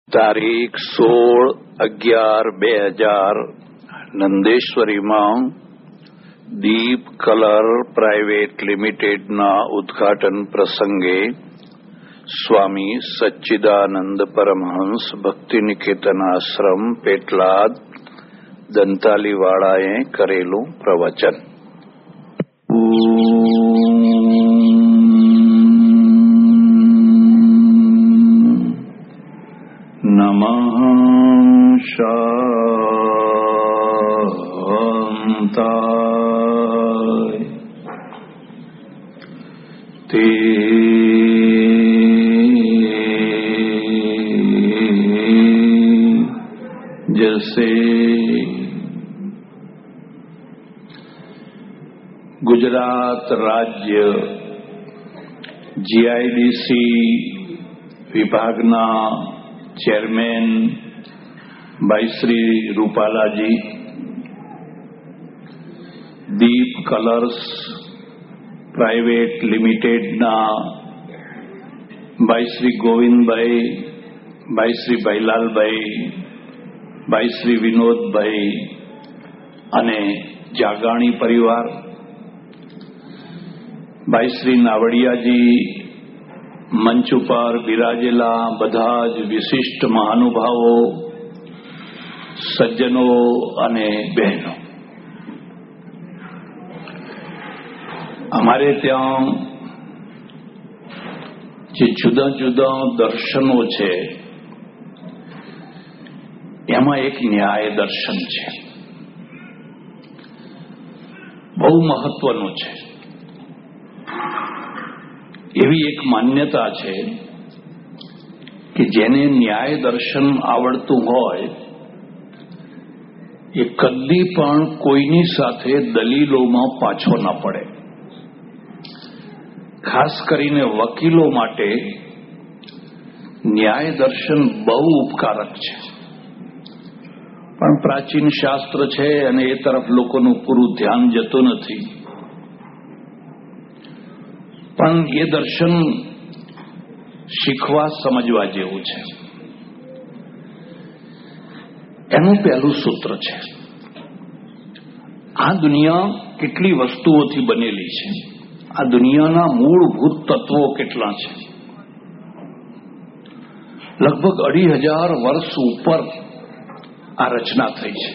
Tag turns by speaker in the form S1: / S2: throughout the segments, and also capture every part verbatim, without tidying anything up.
S1: તારીખ સોળ અગિયાર બે હજાર નંદેશ્વરીમાં દીપ કલર પ્રાઇવેટ લિમિટેડના ઉદ્ઘાટન પ્રસંગે સ્વામી સચ્ચિદાનંદ પરમહંસ ભક્તિ નિકેતન આશ્રમ પેટલાદ દંતાલીવાળાએ કરેલું પ્રવચન. નમઃ શાંતાય તે જસે. ગુજરાત રાજ્ય જીઆઈડીસી વિભાગના ચેરમેન ભાઈ શ્રી રૂપાલાજી, દીપ કલર્સ પ્રાઇવેટ લિમિટેડના ભાઈ શ્રી ગોવિંદભાઈ, ભાઈ શ્રી ભાઈલાલભાઈ, ભાઈ શ્રી વિનોદભાઈ અને જાગાણી પરિવાર, ભાઈ શ્રી નાવડિયાજી, મંચ ઉપર બિરાજેલા બધા જ વિશિષ્ટ મહાનુભાવો, સજ્જનો અને બહેનો, અમારે ત્યાં જે જુદા જુદા દર્શનો છે એમાં એક ન્યાય દર્શન છે, બહુ મહત્વનું છે. એવી એક માન્યતા છે કે જેને ન્યાય દર્શન આવડતું હોય એ કદી પણ કોઈની સાથે દલીલોમાં પાછો ન પડે. ખાસ કરીને વકીલો માટે ન્યાય દર્શન બહુ ઉપકારક છે, પણ પ્રાચીન શાસ્ત્ર છે અને એ તરફ લોકોનું પૂરું ધ્યાન જતું નથી. પણ એ દર્શન શીખવા સમજવા જેવું છે. એનું પહેલું સૂત્ર છે, આ દુનિયા કેટલી વસ્તુઓથી બનેલી છે, આ દુનિયાના મૂળભૂત તત્વો કેટલા છે. લગભગ અઢી હજાર વર્ષ ઉપર આ રચના થઈ છે.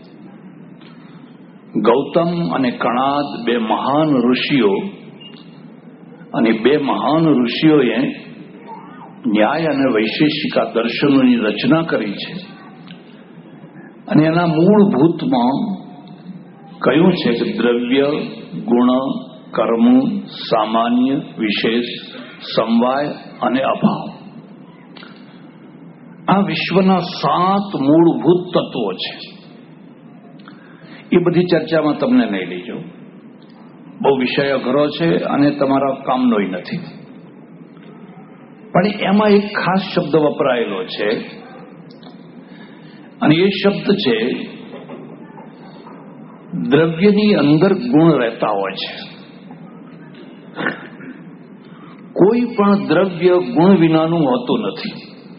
S1: ગૌતમ અને કણાદ બે મહાન ઋષિઓ અને બે મહાન ઋષિઓએ ન્યાય અને વૈશેષિકા દર્શનોની રચના કરી છે. અને એના મૂળભૂતમાં કયું છે કે દ્રવ્ય, ગુણ, કર્મ, સામાન્ય, વિશેષ, સમવાય અને અભાવ, આ વિશ્વના સાત મૂળભૂત તત્વો છે. એ બધી ચર્ચામાં તમને નહીં લઈ જાઉં, બહુ વિષય અઘરો છે અને તમારા કામનોય નથી. પણ એમાં એક ખાસ શબ્દ વપરાયેલો છે અને એ શબ્દ છે દ્રવ્યની અંદર ગુણ રહેતા હોય છે. કોઈ પણ દ્રવ્ય ગુણ વિનાનું હોતું નથી.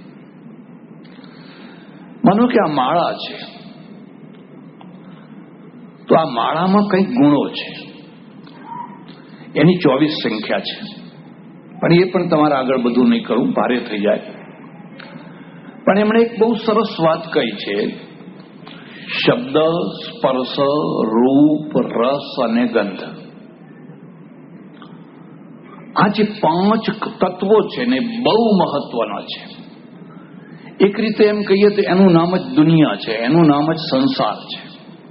S1: માનો કે આ માળા છે, તો આ માળામાં કંઈક ગુણો છે, એની ચોવીસ સંખ્યા છે. પણ એ પણ તમારે આગળ બધું નહીં કરવું, ભારે થઈ જાય. પણ એમણે એક બહુ સરસ વાત કહી છે, શબ્દ, સ્પર્શ, રૂપ, રસ અને ગંધ. આ જે પાંચ તત્વો છે ને બહુ મહત્વના છે. એક રીતે એમ કહીએ તો એનું નામ જ દુનિયા છે, એનું નામ જ સંસાર છે.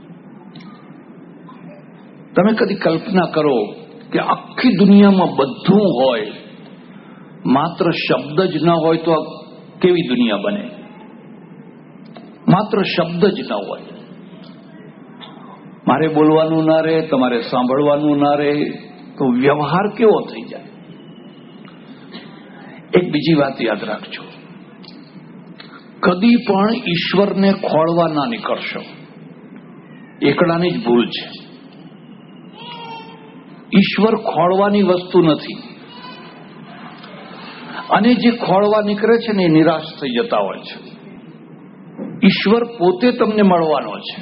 S1: તમે કદી કલ્પના કરો કે આખી દુનિયામાં બધું હોય, માત્ર શબ્દ જ ન હોય તો કેવી દુનિયા બને? માત્ર શબ્દ જ ન હોય, મારે બોલવાનું ના રહે, તમારે સાંભળવાનું ના રહે, તો વ્યવહાર કેવો થઈ જાય? એક બીજી વાત યાદ રાખજો, કદી પણ ઈશ્વરને ખોળવા ના નીકળશો, એકલાની જ ભૂલ છે. ઈશ્વર ખોળવાની વસ્તુ નથી. અને જે ખોળવા નીકળે છે ને એ નિરાશ થઈ જતા હોય છે. ઈશ્વર પોતે તમને મળવાનો છે,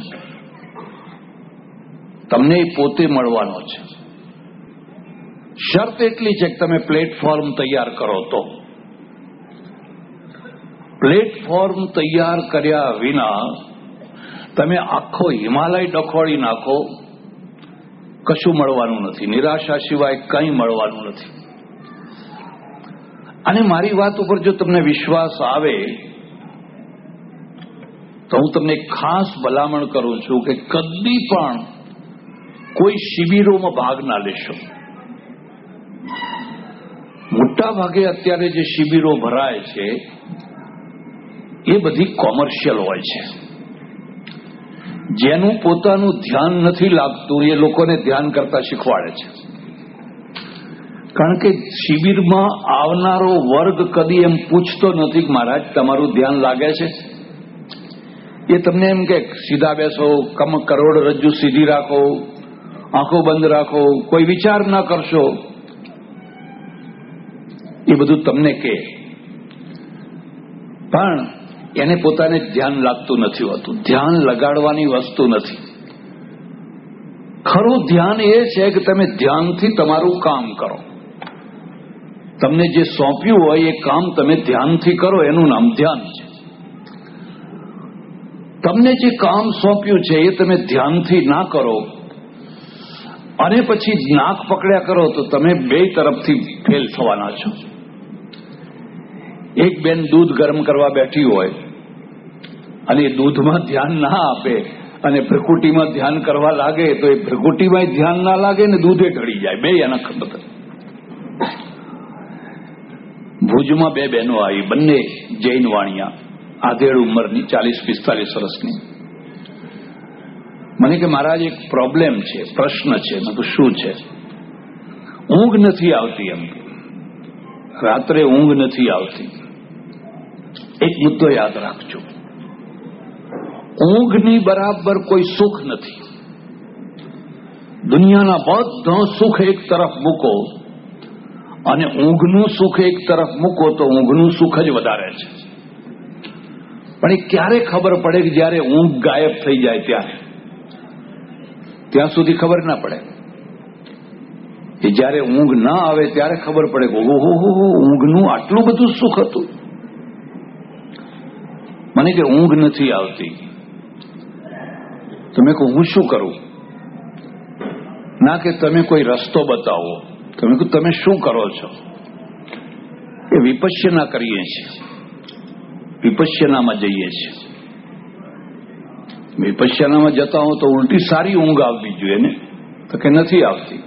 S1: તમને પોતે મળવાનો છે. શરત એટલી છે કે તમે પ્લેટફોર્મ તૈયાર કરો. તો પ્લેટફોર્મ તૈયાર કર્યા વિના તમે આખો હિમાલય ડખોળી નાખો, કશું મળવાનું નથી. નિરાશા સિવાય કંઈ મળવાનું નથી. અને મારી વાત ઉપર જો તમને વિશ્વાસ આવે તો હું તમને ખાસ ભલામણ કરું છું કે કદી પણ કોઈ શિબિરોમાં ભાગ ના લેશો. મોટા ભાગે અત્યારે જે શિબિરો ભરાય છે એ બધી કોમર્શિયલ હોય છે. જેનું પોતાનું ધ્યાન નથી લાગતું એ લોકોને ધ્યાન કરતા શીખવાડે છે. કારણ કે શિબિરમાં આવનારો વર્ગ કદી એમ પૂછતો નથી કે મહારાજ તમારું ધ્યાન લાગે છે. એ તમને એમ કે સીધા બેસો, કમ કરોડરજ્જુ સીધી રાખો, આંખો બંધ રાખો, કોઈ વિચાર ના કરશો, એ બધું તમને કે. પણ એને પોતાને ધ્યાન લાગતું નથી હોતું. ધ્યાન લગાડવાની વસ્તુ નથી. ખરું ધ્યાન એ છે કે તમે ધ્યાનથી તમારું કામ કરો. તમને જે સોંપ્યું હોય એ કામ તમે ધ્યાનથી કરો, એનું નામ ધ્યાન છે. તમને જે કામ સોંપ્યું છે એ તમે ધ્યાનથી ના કરો અને પછી નાક પકડ્યા કરો તો તમે બે તરફથી ફેલ થવાના છો. એક બેન દૂધ ગરમ કરવા બેઠી હોય અને એ દૂધમાં ધ્યાન ના આપે અને ભ્રકુટીમાં ધ્યાન કરવા લાગે તો એ ભ્રકુટીમાં ધ્યાન ના લાગે ને દૂધે ઢળી જાય. બે એના ખબર. ભુજમાં બે બહેનો આવી, બંને જૈન વાણિયા, આધેડ ઉંમરની, ચાલીસ પિસ્તાલીસ વર્ષની. મને કે મહારાજ એક પ્રોબ્લેમ છે, પ્રશ્ન છે. મેં કહ્યું શું છે? ઊંઘ નથી આવતી. એમ રાત્રે ઊંઘ નથી આવતી. એક મુદ્દો યાદ રાખજો, ઊંઘની બરાબર કોઈ સુખ નથી. દુનિયાના બધા સુખ એક તરફ મૂકો અને ઊંઘનું સુખ એક તરફ મૂકો તો ઊંઘનું સુખ જ વધારે છે. પણ એ ક્યારે ખબર પડે કે જયારે ઊંઘ ગાયબ થઈ જાય ત્યારે. ત્યાં સુધી ખબર ના પડે. એ જયારે ઊંઘ ના આવે ત્યારે ખબર પડે કે ઓહો ઊંઘનું આટલું બધું સુખ હતું. મને કે ઊંઘ નથી આવતી. તમે કહું હું શું કરું? ના કે તમે કોઈ રસ્તો બતાવો. તમે કહું તમે શું કરો છો? એ વિપશ્યના કરીએ છીએ, વિપશ્યનામાં જઈએ છીએ. વિપશ્યનામાં જતા હો તો ઉલટી સારી ઊંઘ આવવી જોઈએ ને. તો કે નથી આવતી.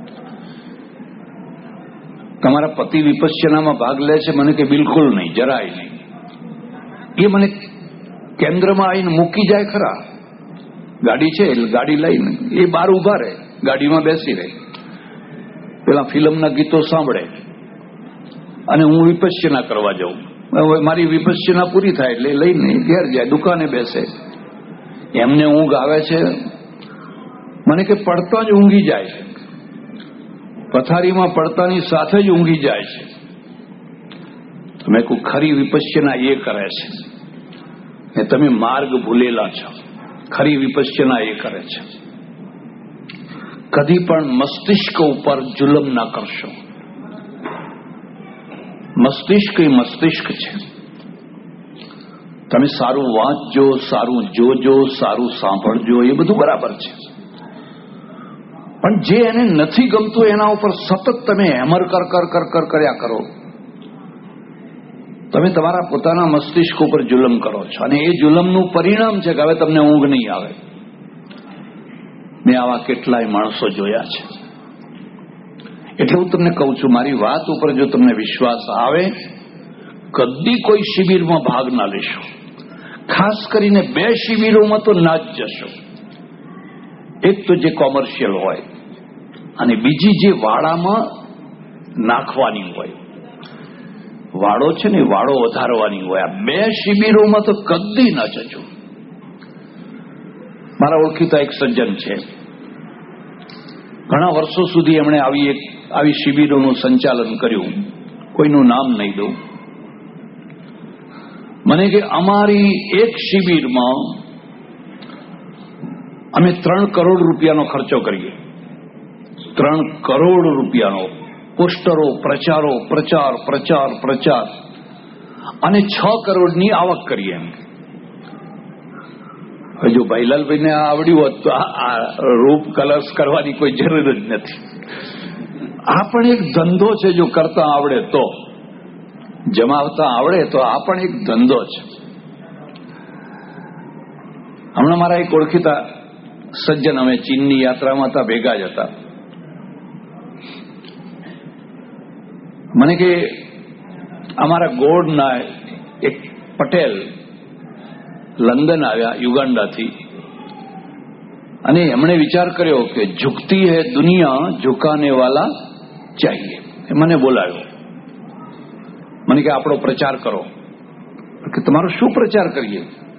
S1: તમારા પતિ વિપશ્યનામાં ભાગ લે છે? મને કે બિલકુલ નહીં, જરાય નહીં. એ મને કેન્દ્રમાં આવીને મૂકી જાય ખરા. ગાડી છે એટલે ગાડી લઈને એ બહાર ઉભા રહે, ગાડીમાં બેસી રહે, પેલા ફિલ્મના ગીતો સાંભળે અને હું વિપશ્યના કરવા જાઉં. મારી વિપશ્યના પૂરી થાય એટલે લઈને ઘેર જાય, દુકાને બેસે. એમને ઊંઘ આવે છે? મને કે પડતા જ ઊંઘી જાય છે. પથારીમાં પડતાની સાથે જ ઊંઘી જાય છે. મેં કહું ખરી વિપશ્યના એ કરે છે ને તમે માર્ગ ભૂલેલા છો. ખરી વિપશ્યના એ કરે છે. કદી પણ મસ્તિષ્ક ઉપર જુલમ ના કરશો. મસ્તિષ્ક એ મસ્તિષ્ક છે. તમે સારું વાંચજો, સારું જોજો, સારું સાંભળજો, એ બધું બરાબર છે. પણ જે એને નથી ગમતું એના ઉપર સતત તમે હેમર કર કર કર કર કર્યા કરો, તમે તમારા પોતાના મસ્તિષ્ક ઉપર જુલમ કરો છો. અને એ જુલમનું પરિણામ છે કે હવે તમને ઊંઘ નહીં આવે. મેં આવા કેટલાય માણસો જોયા છે. એટલે હું તમને કહું છું, મારી વાત ઉપર જો તમને વિશ્વાસ આવે, કદી કોઈ શિબિરમાં ભાગ ના લેશો. ખાસ કરીને બે શિબિરોમાં તો ના જ જશો. એક તો જે કોમર્શિયલ હોય અને બીજી જે વાડામાં નાખવાની હોય. વાડો છે ને, વાડો વધારવાની હોય. આ બે શિબિરોમાં તો કદી ના જજો. મારા ઓળખીતા એક સજ્જન છે, ઘણા વર્ષો સુધી એમણે આવી એક આવી શિબિરોનું સંચાલન કર્યું કોઈનું નામ નહીં દઉં, મને કે અમારી એક શિબિરમાં અમે ત્રણ કરોડ રૂપિયાનો ખર્ચો કરીએ, ત્રણ કરોડ રૂપિયાનો, પોસ્ટરો, પ્રચારો, પ્રચાર પ્રચાર પ્રચાર, અને છ કરોડની આવક કરીએ. એમ જો ભાઈલાલભાઈને આવડ્યું હોત તો આ રૂપ કલર્સ કરવાની કોઈ જરૂર જ નથી. આ પણ એક ધંધો છે, જો કરતા આવડે તો, જમાવતા આવડે તો આ પણ એક ધંધો છે. હમણાં મારા એક ઓળખીતા સજ્જન, અમે ચીનની યાત્રામાં હતા, ભેગા જ હતા, મને કે અમારા ગોળના એક પટેલ લંડન આવ્યા યુગાન્ડાથી, અને એમણે વિચાર કર્યો કે ઝુકતી હૈ દુનિયા, ઝુકાને વાલા ચાહીએ. એ મને બોલાવ્યો, મને કે આપણો પ્રચાર કરો. કે તમારો શું પ્રચાર કરીએ?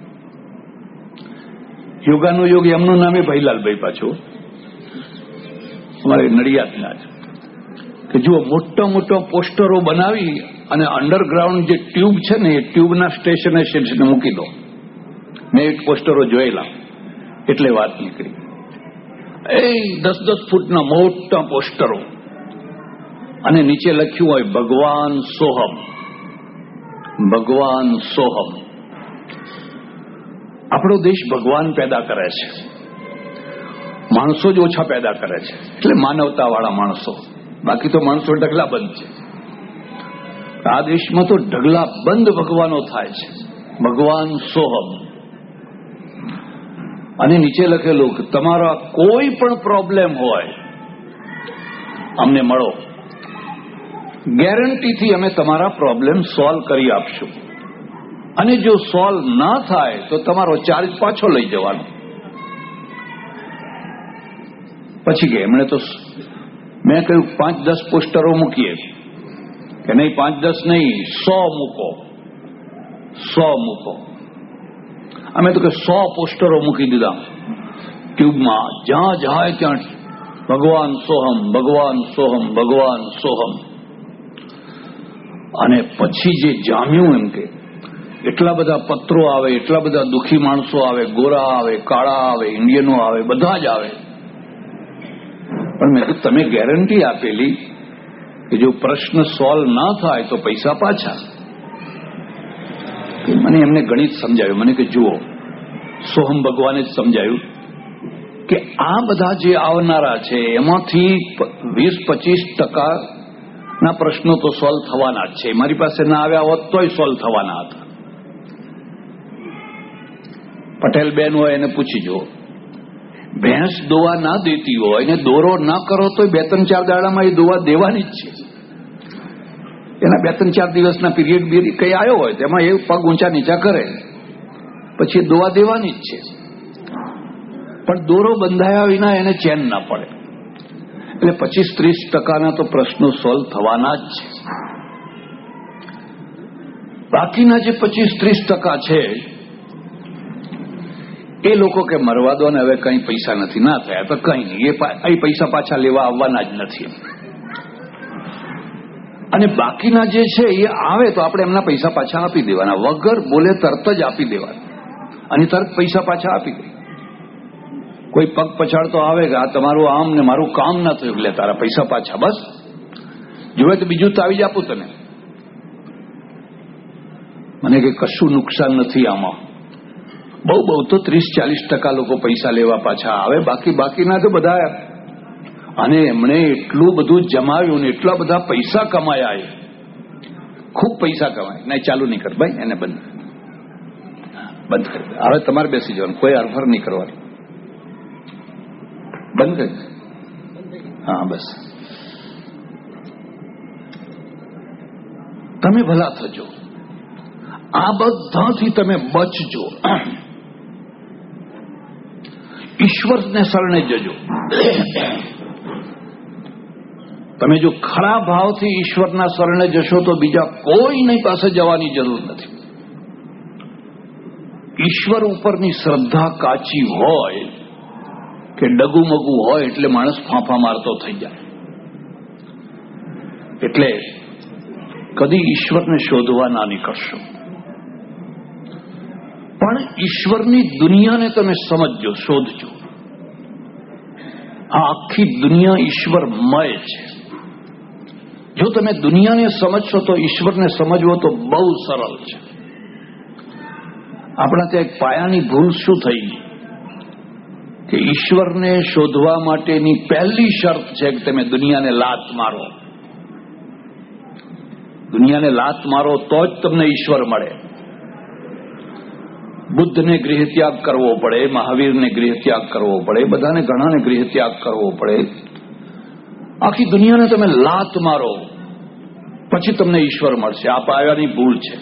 S1: યોગાનો યોગ, એમનું નામે ભાઈલાલભાઈ, પાછું અમારે નડિયાદના જ. કે જુઓ, મોટા મોટા પોસ્ટરો બનાવી અને અંડરગ્રાઉન્ડ જે ટ્યુબ છે ને, એ ટ્યુબના સ્ટેશને સ્ટેશને મૂકી દો. મેં એક પોસ્ટરો જોયેલા, એટલે વાત નીકળી. એ દસ દસ ફૂટના મોટા પોસ્ટરો, અને નીચે લખ્યું હોય ભગવાન સોહમ, ભગવાન સોહમ. આપણો દેશ ભગવાન પેદા કરે છે, માણસો જ ઓછા પેદા કરે છે, એટલે માનવતા વાળા માણસો. બાકી તો માણસો ઢગલા બંધ છે. આ દેશમાં તો ઢગલા બંધ ભગવાનો થાય છે, ભગવાન સોહમ. અને નીચે લખેલું કે તમારા કોઈ પણ પ્રોબ્લેમ હોય અમને મળો, ગેરંટીથી અમે તમારા પ્રોબ્લેમ સોલ્વ કરી આપશું, અને જો સોલ્વ ના થાય તો તમારો ચાર્જ પાછો લઈ જવાનો. પછી કે એમણે તો, મેં કહ્યું પાંચ દસ પોસ્ટરો મૂકીએ. કે નહીં, પાંચ દસ નહીં, સો મૂકો, સો મૂકો. અમે તો કે સો પોસ્ટરો મૂકી દીધા ટ્યુબમાં, જ્યાં જાય ત્યાં ભગવાન સોહમ, ભગવાન સોહમ, ભગવાન સોહમ. અને પછી જે જામ્યું, એમ કે એટલા બધા પત્રો આવે, એટલા બધા દુઃખી માણસો આવે, ગોરા આવે, કાળા આવે, ઇન્ડિયનો આવે, બધા જ આવે. પણ મેં કીધું તમે ગેરંટી આપેલી કે જો પ્રશ્ન સોલ્વ ના થાય તો પૈસા પાછા. મને એમને ગણિત સમજાવ્યું. મને કે જુઓ, સોહમ ભગવાને જ સમજાયું કે આ બધા જે આવનારા છે એમાંથી વીસ પચીસ ટકા ના પ્રશ્નો તો સોલ્વ થવાના જ છે. મારી પાસે ના આવ્યા હોત તોય સોલ્વ થવાના હતા. પટેલ બેન હોય એને પૂછી જુઓ, ભેંસ દોવા ના દેતી હોય ને દોરો ના કરો તો બે ત્રણ ચાર દાડામાં એ દોવા દેવાની જ છે. એના બે ત્રણ ચાર દિવસના પીરિયડ બી કઈ આવ્યો હોય તેમાં એ પગ ઊંચા નીચા કરે, પછી દોવા દેવાની જ છે. પણ દોરો બંધાયા વિના એને ચેન ના પડે. એટલે પચીસ ત્રીસ ટકાના તો પ્રશ્નો સોલ્વ થવાના જ છે. બાકીના જે પચીસ ત્રીસ ટકા છે એ લોકો કે મરવા દો ને, હવે કઈ પૈસા નથી, ના થયા તો કઈ નહીં, એ પૈસા પાછા લેવા આવવાના જ નથી. અને બાકીના જે છે એ આવે તો આપણે એમના પૈસા પાછા આપી દેવાના, વગર બોલે તરત જ આપી દેવાના, અને તરત પૈસા પાછા આપી દે. કોઈ પગ પછાડતો આવે કે આ તમારું આમ ને મારું કામ ના થયું, એટલે તારા પૈસા પાછા, બસ જોવે તો બીજું તો આવી જ આપું તને. મને કે કશું નુકસાન નથી આમાં, બહુ બહુ તો ત્રીસ ચાલીસ ટકા લોકો પૈસા લેવા પાછા આવે, બાકી બાકીના તો બધા. અને એમણે એટલું બધું જમાવ્યું ને એટલા બધા પૈસા કમાયા, એ ખૂબ પૈસા કમાય. નહીં, ચાલુ નહીં કર ભાઈ, એને બંધ બંધ કરી દે. હવે તમારે બેસી જવાનું, કોઈ અરફર નહીં કરવાની, બંધ કરી. હા બસ, તમે ભલા થજો, આ બધાથી તમે બચજો, ઈશ્વરને શરણે જજો. તમે જો ખરા ભાવથી ઈશ્વરના શરણે જશો તો બીજા કોઈની પાસે જવાની જરૂર નથી. ઈશ્વર ઉપરની શ્રદ્ધા કાચી હોય કે ડગુમગુ હોય એટલે માણસ ફાંફા મારતો થઈ જાય. એટલે કદી ઈશ્વરને શોધવા ના નીકળશો. પણ ઈશ્વરની દુનિયાને તમે સમજજો, શોધજો. આ આખી દુનિયા ઈશ્વરમય છે. જો તમે દુનિયાને સમજશો તો ઈશ્વરને સમજવો તો બહુ સરળ છે. આપણા ત્યાં એક પાયાની ભૂલ શું થઈ ગઈ કે ઈશ્વરને શોધવા માટેની પહેલી શરત છે કે તમે દુનિયાને લાત મારો. દુનિયાને લાત મારો તો જ તમને ઈશ્વર મળે. બુદ્ધને ગૃહ ત્યાગ કરવો પડે, મહાવીરને ગૃહ ત્યાગ કરવો પડે, બધાને ઘણાને ગૃહ ત્યાગ કરવો પડે. આખી દુનિયાને તમે લાત મારો પછી તમને ઈશ્વર મળશે. આ પાયાની ભૂલ છે.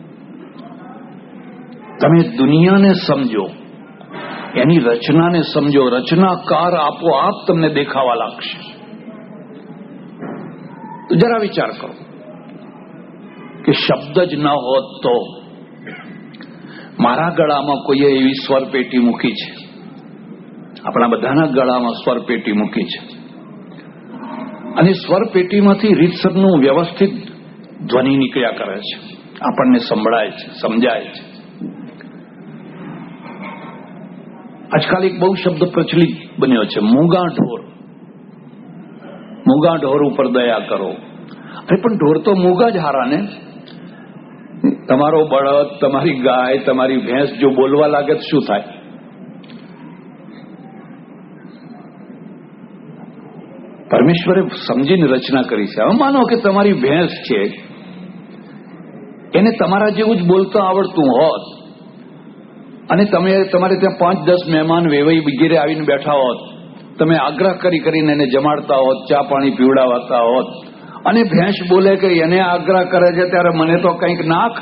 S1: તમે દુનિયાને સમજો, એની રચનાને સમજો. રચનાકાર આપોઆપ તમને દેખાવા લાગશે. જરા વિચાર કરો કે શબ્દ જ ન હોત તો મારા ગળામાં કોઈએ એવી સ્વર પેટી મૂકી છે, આપણા બધાના ગળામાં સ્વર પેટી મૂકી છે, અને સ્વર પેટીમાંથી રીતસરનું વ્યવસ્થિત ધ્વનિ નીકળ્યા કરે છે, આપણને સંભળાય છે, સમજાય છે. આજકાલ એક બહુ શબ્દ પ્રચલિત બન્યો છે, મૂંગા ઢોર. મૂંગા ઢોર ઉપર દયા કરો. અરે પણ ઢોર તો મૂંગા જ હારા ને. તમારો બળદ, તમારી ગાય, તમારી ભેંસ જો બોલવા લાગે તો શું થાય? પરમેશ્વરે સમજીને રચના કરી છે. હવે માનો કે તમારી ભેંસ છે, એને તમારા જેવું જ બોલતા આવડતું હોત અને તમે તમારે ત્યાં પાંચ દસ મહેમાન વેવાઈ વગેરે આવીને બેઠા હોત, તમે આગ્રહ કરી કરીને એને જમાડતા હોત, ચા પાણી પીવડાવતા હોત, અને ભેંસ બોલે કે એને આગ્રહ કરે છે ત્યારે મને તો કંઈક નાખ,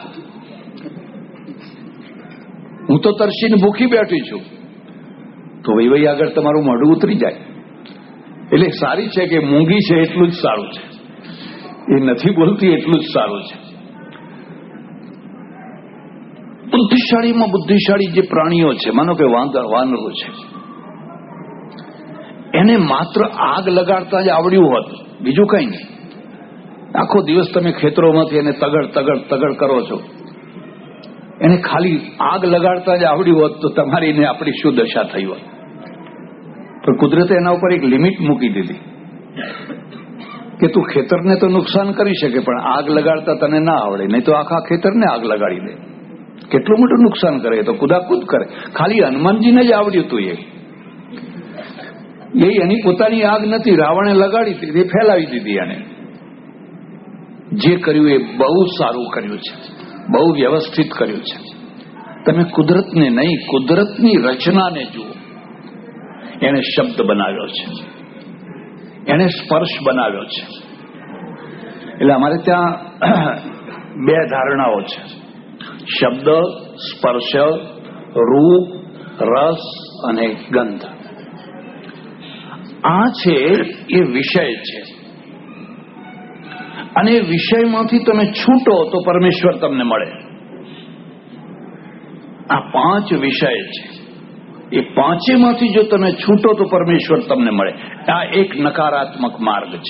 S1: હું તો તરસીને ભૂખી બેઠી છું, તો વેવાઈ આગળ તમારું મોઢું ઉતરી જાય. એટલે સારી છે કે મૂંગી છે એટલું જ સારું છે, એ નથી બોલતી એટલું જ સારું છે. બુદ્ધિશાળીમાં બુદ્ધિશાળી જે પ્રાણીઓ છે, માનો કે વાનરો છે, એને માત્ર આગ લગાડતા જ આવડ્યું હોત, બીજું કઈ નહીં. આખો દિવસ તમે ખેતરોમાંથી એને તગડ તગડ તગડ કરો છો, એને ખાલી આગ લગાડતા જ આવડ્યું હોત તો તમારી ને આપણી શું દશા થઈ હોત. પણ કુદરતે એના ઉપર એક લિમિટ મૂકી દીધી કે તું ખેતરને તો નુકસાન કરી શકે પણ આગ લગાડતા તને ના આવડે, નહીં તો આખા ખેતરને આગ લગાડી દે. કેટલું મોટું નુકસાન કરે, તો કુદાકુદ કરે. ખાલી હનુમાનજીને જ આવડ્યું હતું. એ એની પોતાની આગ નથી, રાવણે લગાડી દીધી, ફેલાવી દીધી. એને જે કર્યું એ બહુ સારું કર્યું છે, બહુ વ્યવસ્થિત કર્યું છે. તમે કુદરતને નહીં, કુદરતની રચનાને જુઓ. એને શબ્દ બનાવ્યો છે, એને સ્પર્શ બનાવ્યો છે. એટલે અમારે ત્યાં બે ધારણાઓ છે, શબ્દ, સ્પર્શ, રૂપ, રસ અને ગંધ. આ છે એ વિષય છે, અને વિષયમાંથી તમે છૂટો તો પરમેશ્વર તમને મળે. આ પાંચ વિષય છે, એ પાંચેમાંથી જો તમે છૂટો તો પરમેશ્વર તમને મળે. આ એક નકારાત્મક માર્ગ છે.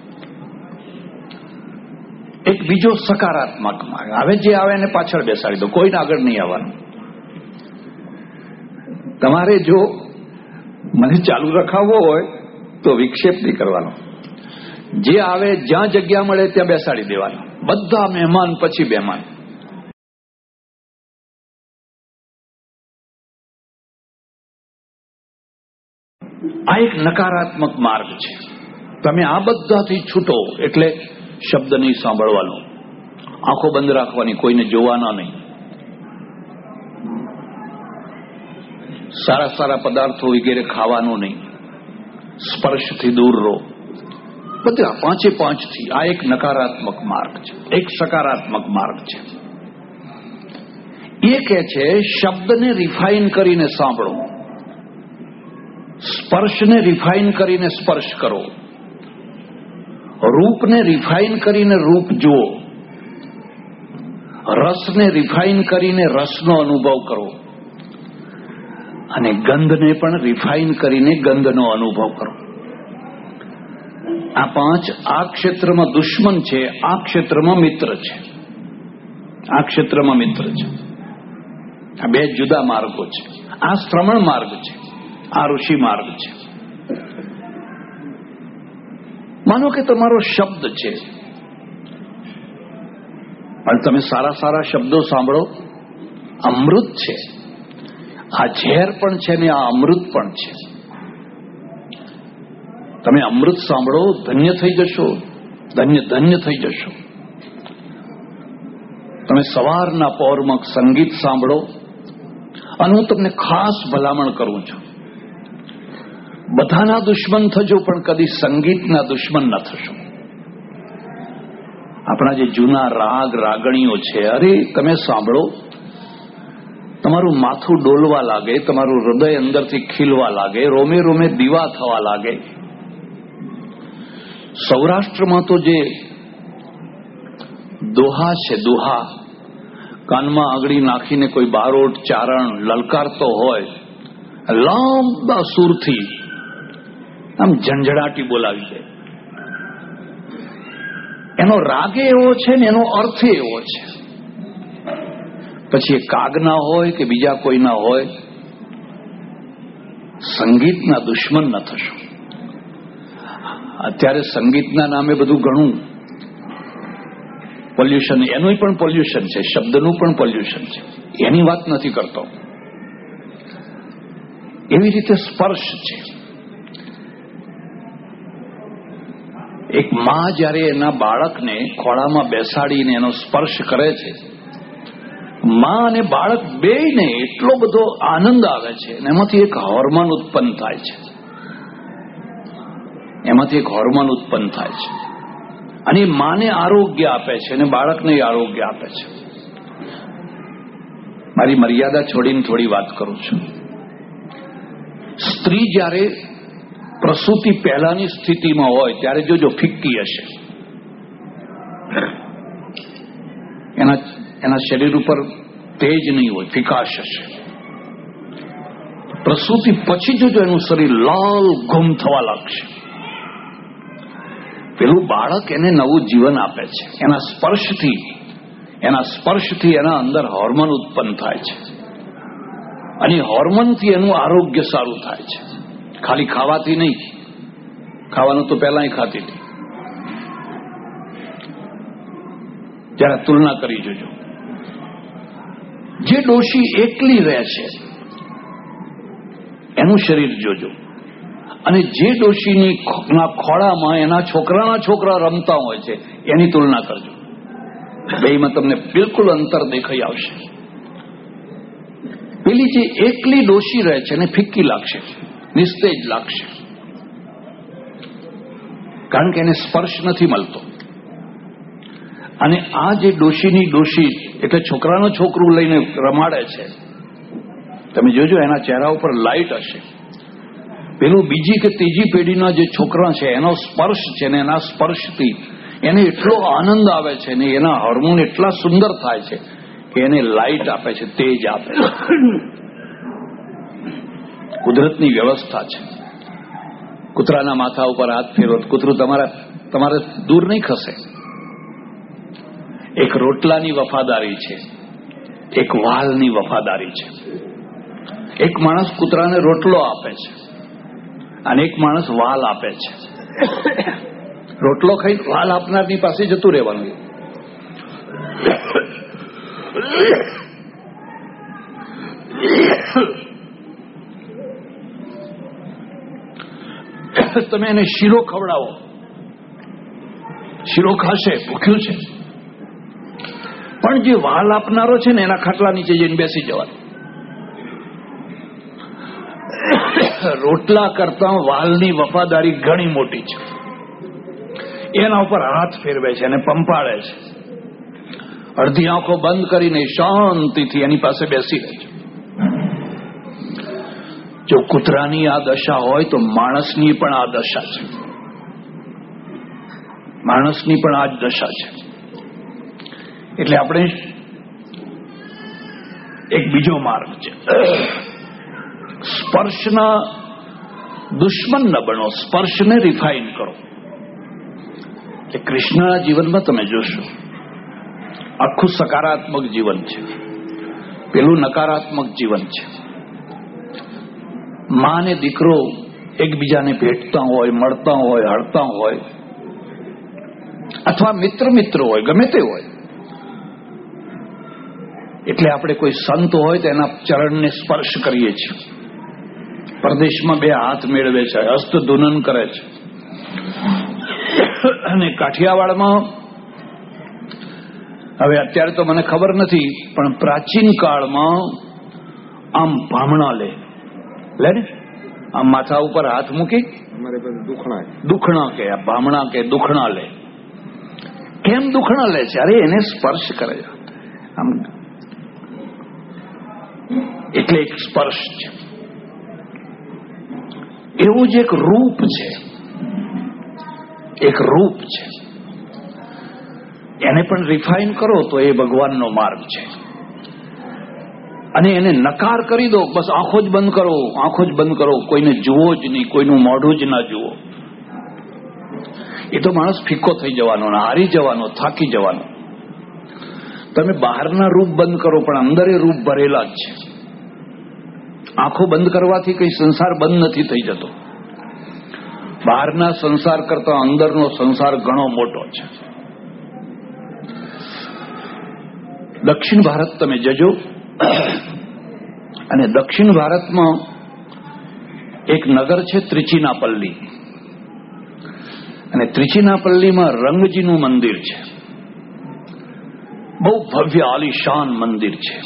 S1: એક બીજો સકારાત્મક માર્ગ. હવે જે આવે એને પાછળ બેસાડી દો, કોઈને આગળ નહીં આવવાનું. તમારે જો મને ચાલુ રખાવવો હોય તો વિક્ષેપ નહીં કરવાનો. જે આવે જ્યાં જગ્યા મળે ત્યાં બેસાડી દેવાનો. બધા મહેમાન પછી મહેમાન. આ એક નકારાત્મક માર્ગ છે. તમે આ બધાથી છૂટો એટલે શબ્દ નહીં સાંભળવાનો, આંખો બંધ રાખવાની, કોઈને જોવાના નહીં, સારા સારા પદાર્થો વગેરે ખાવાનું નહીં, સ્પર્શથી દૂર રહો. બધા પાંચે પાંચ થી. આ એક નકારાત્મક માર્ગ છે. એક સકારાત્મક માર્ગ છે. એ કે છે શબ્દને રિફાઇન કરીને સાંભળો, સ્પર્શને રિફાઇન કરીને સ્પર્શ કરો, રૂપને રિફાઇન કરીને રૂપ જુઓ, રસને રિફાઇન કરીને રસનો અનુભવ કરો, અને ગંધને પણ રિફાઇન કરીને ગંધનો અનુભવ કરો. આ પાંચ આ ક્ષેત્રમાં દુશ્મન છે, આ ક્ષેત્રમાં મિત્ર છે. આ ક્ષેત્રમાં મિત્ર છે. આ બે જુદા માર્ગો છે. આ શ્રમણ માર્ગ છે, આ ઋષિ માર્ગ છે. માનો કે તમારો શબ્દ છે, પણ તમે સારા સારા શબ્દો સાંભળો. અમૃત છે, આ ઝેર પણ છે ને આ અમૃત પણ છે. તમે અમૃત સાંભળો, ધન્ય થઈ જશો, ધન્ય ધન્ય થઈ જશો. તમે સવારના પહોરમાં સંગીત સાંભળો, અને હું તમને ખાસ ભલામણ કરું છું, બધાના દુશ્મન થજો પણ કદી સંગીતના દુશ્મન ન થશો. આપણા જે જૂના રાગ રાગણીઓ છે, અરે તમે સાંભળો, તમારું માથું ડોલવા લાગે, તમારું હૃદય અંદરથી ખીલવા લાગે, રોમે રોમે દીવા થવા લાગે. સૌરાષ્ટ્રમાં તો જે દોહા છે, દોહા કાનમાં આંગળી નાખીને કોઈ બારોટ ચારણ લલકારતો હોય, લાંબા સૂરથી આમ ઝંઝડાટી બોલાવી દે. એનો રાગે એવો છે ને એનો અર્થ એવો છે. પછી એ કાગના હોય કે બીજા કોઈના હોય, સંગીતના દુશ્મન ન થશો. અત્યારે સંગીતના નામે બધું ઘણું પોલ્યુશન, એનું પણ પોલ્યુશન છે, શબ્દનું પણ પોલ્યુશન છે, એની વાત નથી કરતો. એવી રીતે સ્પર્શ છે. એક માં જયારે એના બાળકને ખોળામાં બેસાડીને એનો સ્પર્શ કરે છે, માં અને બાળક બેયને એટલો બધો આનંદ આવે છે, અને એમાંથી એક હોર્મોન ઉત્પન્ન થાય છે. એમાંથી એક હોર્મોન ઉત્પન્ન થાય છે, અને માને આરોગ્ય આપે છે અને બાળકને આરોગ્ય આપે છે. મારી મર્યાદા છોડીને થોડી વાત કરું છું. સ્ત્રી જ્યારે પ્રસૂતિ પહેલાની સ્થિતિમાં હોય ત્યારે જોજો ફિક્કી હશે, એના એના શરીર ઉપર તેજ નહીં હોય, ફિકાશ હશે. પ્રસૂતિ પછી જોજો એનું શરીર લાલ ઘૂમ થવા લાગશે. પેલું બાળક એને નવું જીવન આપે છે. એના સ્પર્શથી એના સ્પર્શથી એના અંદર હોર્મોન ઉત્પન્ન થાય છે, અને હોર્મોનથી એનું આરોગ્ય સારું થાય છે. ખાલી ખાવાથી નહીં, ખાવાનું તો પહેલા ખાતી હતી. જરા તુલના કરી જોજો. જે ડોશી એકલી રહે છે એનું શરીર જોજો, અને જે ડોશીની ખોળામાં એના છોકરાના છોકરા રમતા હોય છે એની તુલના કરજો. બેમાં તમને બિલકુલ અંતર દેખાઈ આવશે. પેલી જે એકલી ડોશી રહે છે એને ફિક્કી લાગશે, નિસ્તેજ લાગશે, કારણ કે એને સ્પર્શ નથી મળતો. અને આ જે ડોશીની ડોશી એટલે છોકરાનો છોકરું લઈને રમાડે છે, તમે જોજો એના ચહેરા ઉપર લાઈટ હશે. પેલું બીજી કે ત્રીજી પેઢીના જે છોકરા છે એનો સ્પર્શ છે ને એના સ્પર્શથી એને એટલો આનંદ આવે છે ને એના હોર્મોન એટલા સુંદર થાય છે કે એને લાઈટ આપે છે, તેજ આપે છે. કુદરતની વ્યવસ્થા છે. કૂતરાના માથા ઉપર હાથ ફેરવો, કૂતરું તમારા તમારે દૂર નહીં ખસે. એક રોટલાની વફાદારી છે, એક વાલની વફાદારી છે. એક માણસ કૂતરાને રોટલો આપે છે અને એક માણસ વાલ આપે છે. રોટલો ખાઈ વાલ આપનારની પાસે જતું રહેવાનું. તમે એને શીરો ખવડાવો, શીરો ખાશે, ભૂખ્યું છે. પણ જે વાલ આપનારો છે ને એના ખાટલા નીચે જઈને બેસી જવાનું. રોટલા કરતા વાલની વફાદારી ઘણી મોટી છે. એના ઉપર હાથ ફેરવે છે અને પંપાળે છે. અડધી આંખો બંધ કરીને શાંતિથી એની પાસે બેસી રહે છે. જો કૂતરાની આ દશા હોય તો માણસની પણ આ દશા છે. માણસની પણ આ જ દશા છે. એટલે આપણે એક બીજો માર્ગ છે. સ્પર્શના દુશ્મન ન બનો, સ્પર્શને રિફાઇન કરો. કે કૃષ્ણના જીવનમાં તમે જોશો આખું સકારાત્મક જીવન છે, પેલું નકારાત્મક જીવન છે. મા ને દીકરો એકબીજાને ભેટતા હોય, મળતા હોય, હળતા હોય, અથવા મિત્ર મિત્ર હોય, ગમે તે હોય. એટલે આપણે કોઈ સંત હોય તો એના ચરણને સ્પર્શ કરીએ છીએ. પરદેશમાં બે હાથ મેળવે છે, હસ્ત ધૂનન કરે છે. અને કાઠિયાવાડમાં હવે અત્યારે તો મને ખબર નથી, પણ પ્રાચીન કાળમાં આમ ભામણા લે લે ને આમ માથા ઉપર હાથ મૂકી દુખણા દુખણા કે ભામણા કે દુખણા લે. કેમ દુખણા લે છે? અરે એને સ્પર્શ કરે આમ, એટલે એક સ્પર્શ છે. એવું જ એક રૂપ છે, એક રૂપ છે. એને પણ રિફાઇન કરો તો એ ભગવાનનો માર્ગ છે. અને એને નકાર કરી દો, બસ આંખો જ બંધ કરો, આંખો જ બંધ કરો, કોઈને જુઓ જ નહીં, કોઈનું મોઢું જ ના જુઓ. એ તો માણસ ફીકો થઈ જવાનો, હારી જવાનો, થાકી જવાનો. તમે બહારના રૂપ બંધ કરો પણ અંદર એ રૂપ ભરેલા જ છે. આંખો બંધ કરવાથી કઈ સંસાર બંધ નથી થઈ જતો. બહારના સંસાર કરતા અંદરનો સંસાર ઘણો મોટો છે. દક્ષિણ ભારત તમે જજો, અને દક્ષિણ ભારતમાં એક નગર છે ત્રિચિનાપલ્લી, અને ત્રિચિનાપલ્લીમાં રંગજીનું મંદિર છે. બહુ ભવ્ય આલિશાન મંદિર છે.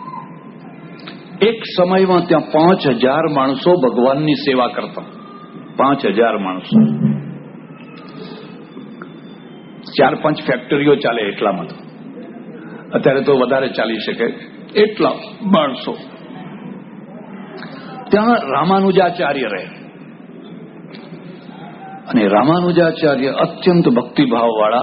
S1: એક સમયમાં ત્યાં પાંચ હજાર માણસો ભગવાનની સેવા કરતા. પાંચ હજાર માણસો. ચાર પાંચ ફેક્ટરીઓ ચાલે એટલામાં તો. અત્યારે તો વધારે ચાલી શકે એટલા માણસો. ત્યાં રામાનુજાચાર્ય રહે, અને રામાનુજાચાર્ય અત્યંત ભક્તિભાવ વાળા.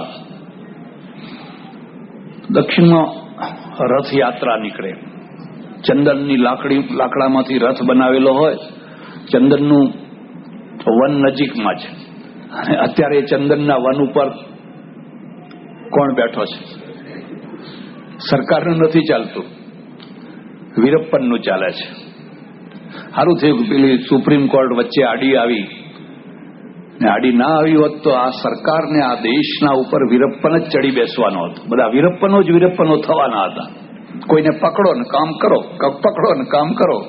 S1: દક્ષિણમાં રથયાત્રા નીકળે. ચંદનની લાકડી લાકડામાંથી રથ બનાવેલો હોય. ચંદનનું વન નજીકમાં છે, અને અત્યારે ચંદનના વન ઉપર કોણ બેઠો છે? સરકારનું નથી ચાલતું, વીરપ્પનનું ચાલે છે. સારું થયું પેલી સુપ્રીમ કોર્ટ વચ્ચે આડી આવી, ને આડી ના આવી હોત તો આ સરકારને, આ દેશના ઉપર વીરપ્પન જ ચડી બેસવાનો હતો. બધા વીરપ્પનો જ વીરપ્પનો થવાના હતા. કોઈને પકડો ને કામ કરો, પકડો ને કામ કરો.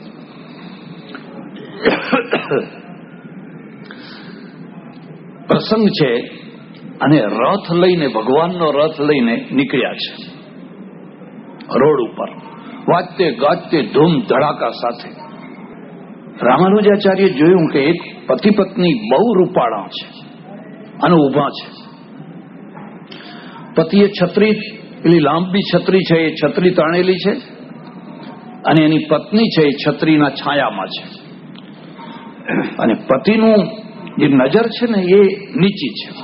S1: પ્રસંગ છે, અને રથ લઈને, ભગવાનનો રથ લઈને નીકળ્યા છે રોડ ઉપર, વાજતે ગાજતે ધૂમ ધડાકા સાથે. રામાનુજાચાર્ય જોયું કે એક પતિ પત્ની બહુ રૂપાળા છે અને ઉભા છે. પતિએ છત્રી, પેલી લાંબી છત્રી છે, એ છત્રી તાણેલી છે, અને એની પત્ની છે એ છત્રીના છાયામાં છે. અને પતિનું જે નજર છે ને એ નીચી છે.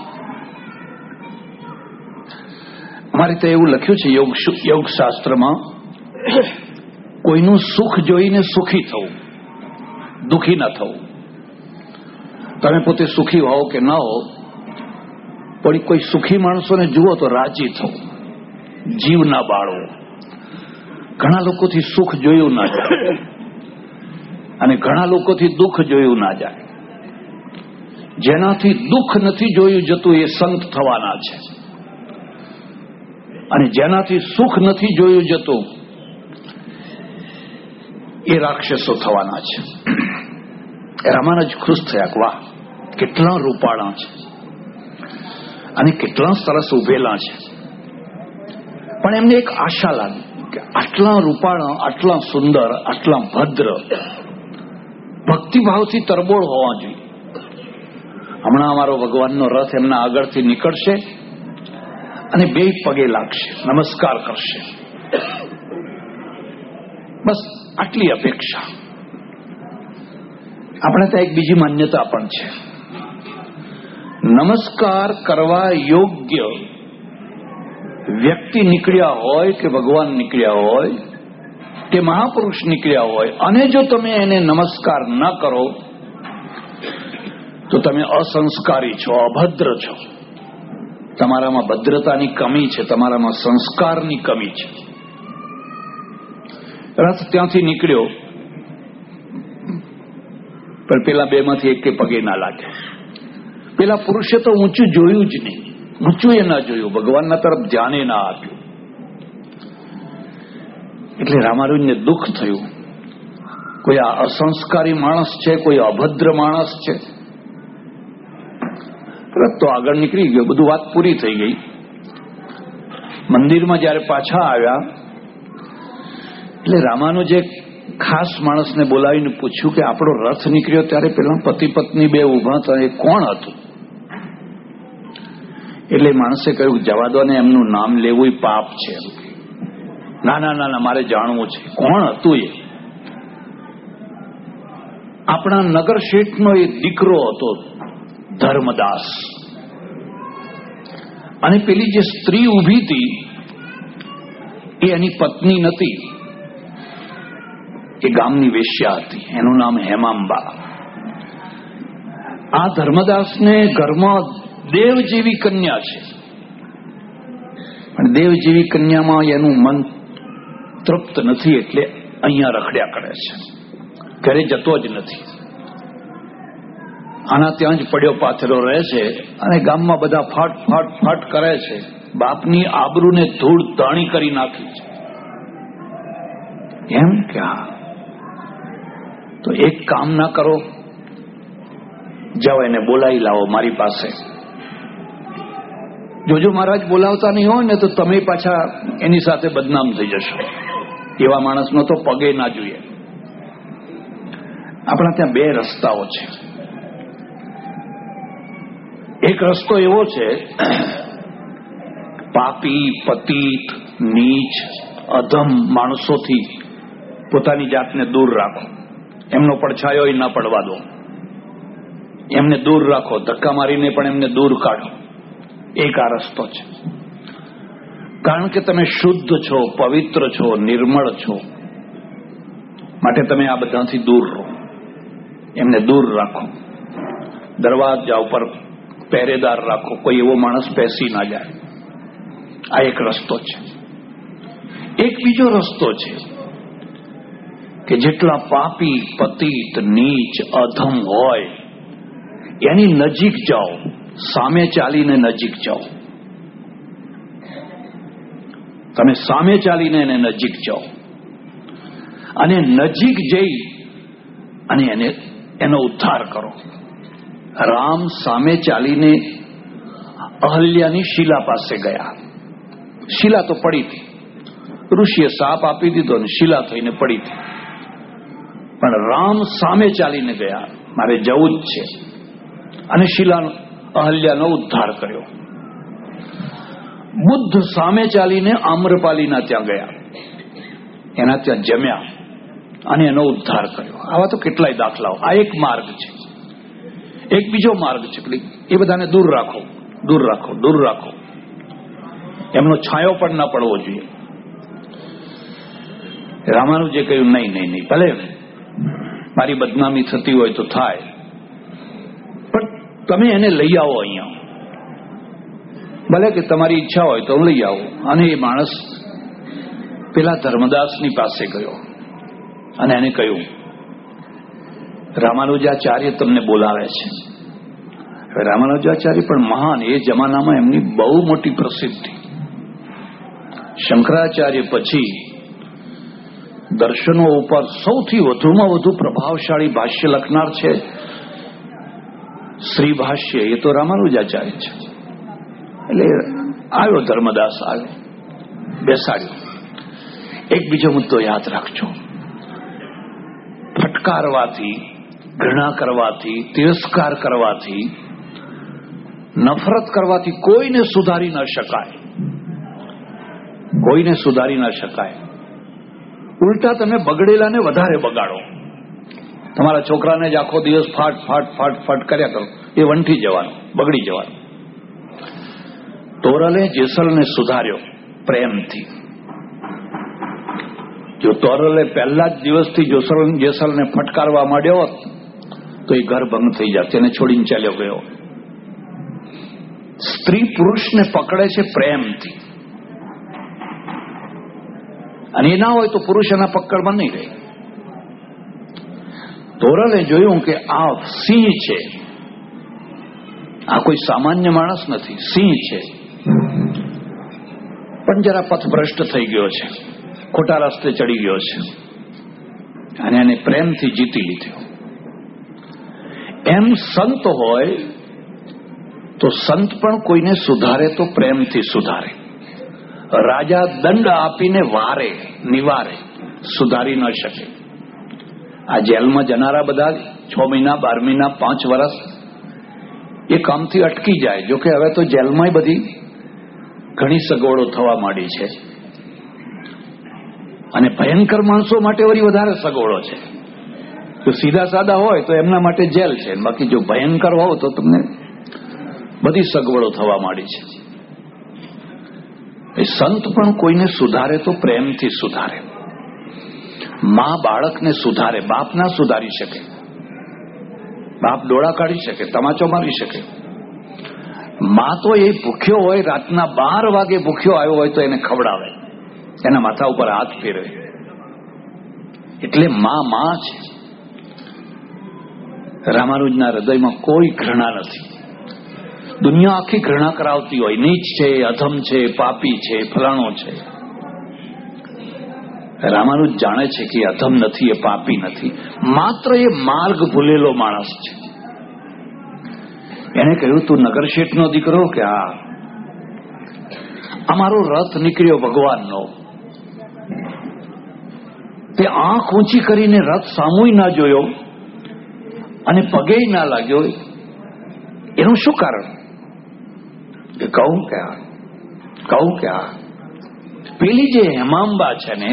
S1: અમારે તો એવું લખ્યું છે યોગ યોગ શાસ્ત્રમાં, કોઈનું સુખ જોઈને સુખી થવું, દુઃખી ન થવું. તમે પોતે સુખી હોવ કે ન હો, પણ કોઈ સુખી માણસોને જુઓ તો રાજી થવું, જીવ ના બાળવો. ઘણા લોકોથી સુખ જોયું ના જાય, અને ઘણા લોકોથી દુઃખ જોયું ના જાય. જેનાથી દુઃખ નથી જોયું જતું એ સંત થવાના છે, અને જેનાથી સુખ નથી જોયું જતું એ રાક્ષસો થવાના છે. રામાનુજ ખુશ થયા, વાહ કેટલા રૂપાળા છે અને કેટલા સરસ ઉભેલા છે. પણ એમને એક આશા લાગી કે આટલા રૂપાળા, આટલા સુંદર, આટલા ભદ્ર, ભક્તિભાવથી તરબોળ હોવા જોઈએ. હમણાં અમારો ભગવાનનો રથ એમના આગળથી નીકળશે અને બે પગે લાગશે, નમસ્કાર કરશે. બસ આટલી અપેક્ષા. આપણે ત્યાં એક બીજી માન્યતા પણ છે. નમસ્કાર કરવા યોગ્ય વ્યક્તિ નીકળ્યા હોય કે ભગવાન નીકળ્યા હોય કે મહાપુરુષ નીકળ્યા હોય, અને જો તમે એને નમસ્કાર ન કરો તો તમે અસંસ્કારી છો, અભદ્ર છો. તમારામાં ભદ્રતાની કમી છે, તમારામાં સંસ્કારની કમી છે. રથ ત્યાંથી નીકળ્યો, પણ પેલા બે માંથી એક કે પગે ના લાગે. પેલા પુરુષે તો ઊંચું જોયું જ નહીં, ઊંચું એ ના જોયું, ભગવાનના તરફ ધ્યાને ના આપ્યું. એટલે રામાનુજને દુઃખ થયું. કોઈ આ અસંસ્કારી માણસ છે, કોઈ અભદ્ર માણસ છે. તો આગળ નીકળી ગયો, બધું વાત પૂરી થઈ ગઈ. મંદિરમાં જયારે પાછા આવ્યા એટલે રામાનુજે ખાસ માણસને બોલાવીને પૂછ્યું કે આપણો રથ નીકળ્યો ત્યારે પેલા પતિ પત્ની બે ઉભા હતા, એ કોણ હતું? એટલે માણસે કહ્યું જવા દો ને, એમનું નામ લેવું પાપ છે. ના ના ના મારે જાણવું છે કોણ હતું એ. આપણા નગર શેઠનો એ દીકરો હતો ધર્મદાસ, અને પેલી જે સ્ત્રી ઊભી હતી એ એની પત્ની નથી, એ ગામની વેશ્યા હતી, એનું નામ હેમાંબા. આ ધર્મદાસને ઘરમાં દેવ જેવી કન્યા છે, પણ દેવ જેવી કન્યામાં એનું મન તૃપ્ત નથી, એટલે અહીંયા રખડ્યા કરે છે, ઘરે જતો જ નથી. આના ત્યાં જ પડ્યો પાથરો રહે છે, અને ગામમાં બધા ફાટ ફાટ ફાટ કરે છે. બાપની આબરૂને ધૂળ ધાણી કરી નાખી છે. એમ કે હા, તો એક કામ ના કરો, જાઓ એને બોલાવી લાવો મારી પાસે. જોજો મહારાજ બોલાવતા નહીં હોય ને તો તમે પાછા એની સાથે બદનામ થઈ જશો. એવા માણસનો તો પગે ના જોઈએ. આપણા ત્યાં બે રસ્તાઓ છે. એક રસ્તો એવો છે, પાપી પતિત નીચ અધમ માણસોથી પોતાની જાતને દૂર રાખો, એમનો પડછાયો ન પડવા દો, એમને દૂર રાખો, ધક્કા મારીને પણ એમને દૂર કાઢો. એક આ રસ્તો છે. કારણ કે તમે શુદ્ધ છો, પવિત્ર છો, નિર્મળ છો, માટે તમે આ બધાથી દૂર રહો, એમને દૂર રાખો. દરવાજા ઉપર પહેરેદાર રાખો, કોઈ એવો માણસ બેસી ના જાય. આ એક રસ્તો છે. એક બીજો રસ્તો છે કે જેટલા પાપી પતિત નીચ અધમ હોય એની નજીક જાઓ, સામે ચાલીને નજીક જાઓ. તમે સામે ચાલીને એને નજીક જાઓ અને નજીક જઈ અને એને એનો ઉદ્ધાર કરો. રામ સામે ચાલીને અહલ્યાની શિલા પાસે ગયા. શિલા તો પડી હતી, ઋષિએ સાપ આપી દીધો અને શિલા થઈને પડી હતી. પણ રામ સામે ચાલીને ગયા, મારે જવું જ છે, અને શિલા અહલ્યાનો ઉદ્ધાર કર્યો. બુદ્ધ સામે ચાલીને આમ્રપાલીના ત્યાં ગયા, એના ત્યાં જમ્યા અને એનો ઉદ્ધાર કર્યો. આવા તો કેટલાય દાખલાઓ. આ એક માર્ગ છે. એક બીજો માર્ગ છે, એ બધાને દૂર રાખો, દૂર રાખો, દૂર રાખો. એમનો છાંયો પણ ના પડવો જોઈએ. રામાનુજે કહ્યું નહીં નહીં નહીં, ભલે મારી બદનામી થતી હોય તો થાય, પણ તમે એને લઈ આવો અહીંયા. ભલે કે તમારી ઈચ્છા હોય તો લઈ આવો. અને એ માણસ પેલા ધર્મદાસની પાસે ગયો અને એને કહ્યું રામાનુજાચાર્ય તમને બોલાવે છે. રામાનુજાચાર્ય પણ મહાન, એ જમાનામાં એમની બહુ મોટી પ્રસિદ્ધિ. શંકરાચાર્ય પછી દર્શનો ઉપર સૌથી વધુમાં વધુ પ્રભાવશાળી ભાષ્ય લખનાર છે શ્રી ભાષ્ય, એ તો રામાનુજાચાર્ય છે. એટલે આવ્યો ધર્મદાસ, આવ્યો, બેસાડ્યો. એક બીજો મુદ્દો યાદ રાખજો, ફટકારવાથી, ઘૃણા કરવાથી, તિરસ્કાર કરવાથી, નફરત કરવાથી કોઈને સુધારી ન શકાય. કોઈને સુધારી ન શકાય. ઉલટા તમે બગડેલાને વધારે બગાડો. તમારા છોકરાને જ આખો દિવસ ફાટ ફાટ ફાટ ફાટ કર્યા કરો, એ વંઠી જવાનું, બગડી જવાનું. તોરલે જેસલને સુધાર્યો પ્રેમથી. જો તોરલે પહેલા જ દિવસથી જેસલ જેસલને ફટકારવા માંડ્યો હોત તો એ ઘર ભંગ થઈ જાત. તેને છોડીને ચાલ્યો ગયો. સ્ત્રી પુરુષને પકડે છે પ્રેમથી, અને એ ના હોય તો પુરુષ એના પકડમાં નહીં રહે. તોરલે જોયું કે આ સિંહ છે, આ કોઈ સામાન્ય માણસ નથી, સિંહ છે, પણ જરા પથભ્રષ્ટ થઈ ગયો છે, ખોટા રસ્તે ચડી ગયો છે, અને એને પ્રેમથી જીતી લીધો. એમ સંત હોય તો સંત પણ કોઈને સુધારે તો પ્રેમથી સુધારે. રાજા દંડ આપીને વારે નિવારે, સુધારી ન શકે. આ જેલમાં જનારા બધા છ મહિના બાર મહિના પાંચ વર્ષ એ કામથી અટકી જાય. જોકે હવે તો જેલમાં બધી ઘણી સગવડો થવા માંડી છે, અને ભયંકર માણસો માટે વળી વધારે સગવડો છે. જો સીધા સાદા હોય તો એમના માટે જેલ છે, બાકી જો ભયંકર હોવ તો તમને બધી સગવડો થવા માંડી છે. એ સંત પણ કોઈને સુધારે તો પ્રેમથી સુધારે. માં બાળકને સુધારે, બાપ ના સુધારી શકે. બાપ ડોળા કાઢી શકે, તમાચો મારી શકે. માં તો એ ભૂખ્યો હોય, રાતના બાર વાગે ભૂખ્યો આવ્યો હોય તો એને ખવડાવે, એના માથા ઉપર હાથ ફેરવે. એટલે માં માં છે. રામાનુજના હૃદયમાં કોઈ ઘૃણા નથી. દુનિયા આખી ઘૃણા કરાવતી હોય, નીચ છે, અધમ છે, પાપી છે, ફલાણો છે. રામાનુજ જાણે છે કે અધમ નથી, એ પાપી નથી, માત્ર એ માર્ગ ભૂલેલો માણસ છે. એને કહ્યું, તું નગરશેઠનો દીકરો કે આ અમારો રથ નીકળ્યો ભગવાનનો, તે આંખ ઊંચી કરીને રથ સામુય ના જોયો અને પગે ના લાગ્યો, એનું શું કારણ? કે કહું કે આ કહું કે આ પેલી જે હેમાંબા છે ને,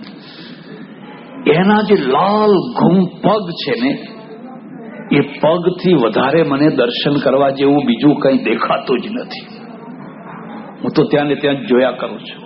S1: એના જે લાલ ઘૂમ પગ છે ને, એ પગથી વધારે મને દર્શન કરવા જેવું બીજું કંઈ દેખાતું જ નથી. હું તો ત્યાં ને ત્યાં જ જોયા કરું છું.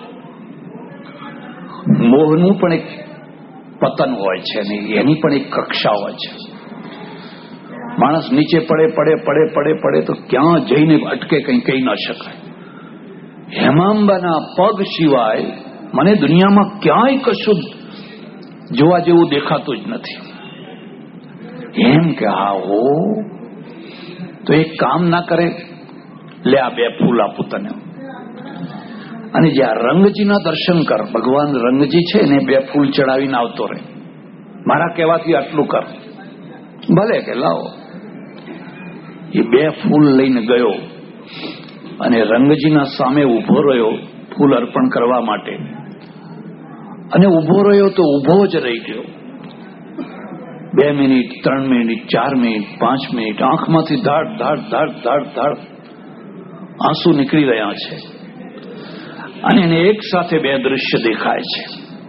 S1: મોહનું પણ એક પતન હોય છે ને એની પણ એક કક્ષા હોય છે. માણસ નીચે પડે પડે પડે પડે પડે તો ક્યાં જઈને અટકે કંઈ કહી ન શકાય. હેમાંબાના પગ સિવાય મને દુનિયામાં ક્યાંય કશું જોવા જેવું દેખાતું જ નથી. એમ કે હા હો, તો એક કામ ના કરે, લે આ બે ફૂલ આપું તને, અને જ્યાં રંગજીના દર્શન કર, ભગવાન રંગજી છે ને બે ફૂલ ચડાવીને આવતો રહે, મારા કહેવાથી આટલું કર. ભલે કે લાવો. એ બે ફૂલ લઈને ગયો અને રંગજીના સામે ઉભો રહ્યો ફૂલ અર્પણ કરવા માટે, અને ઉભો રહ્યો તો ઉભો જ રહી ગયો. બે મિનિટ, ત્રણ મિનિટ, ચાર મિનિટ, પાંચ મિનિટ, આંખમાંથી ધાડ ધાડ ધાડ ધાડ ધાડ આંસુ નીકળી રહ્યા છે, અને એને એક સાથે બે દૃશ્ય દેખાય છે.